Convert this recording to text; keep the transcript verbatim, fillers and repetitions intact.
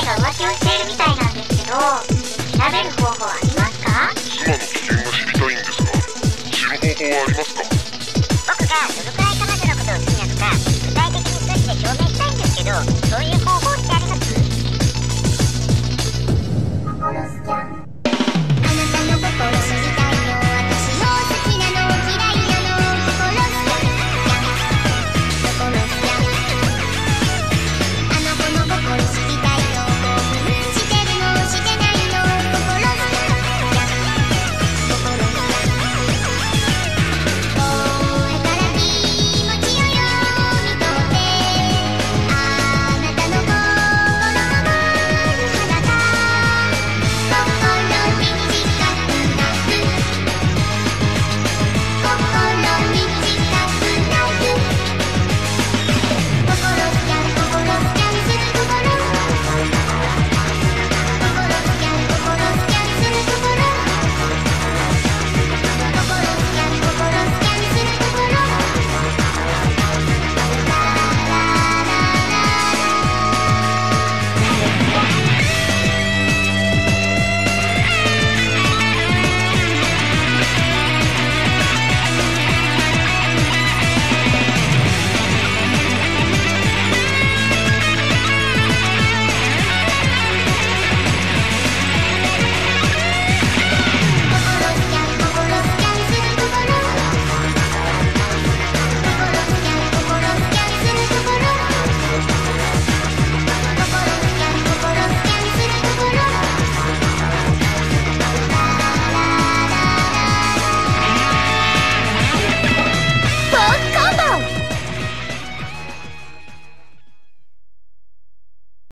が浮気をしているみたいなんですけど、調べる方法ありますか？ 妻の危険が知りたいんですが、知る方法はありますか？ 僕がどのくらい彼女のことを好きなのか具体的に数値で証明したいんですけど。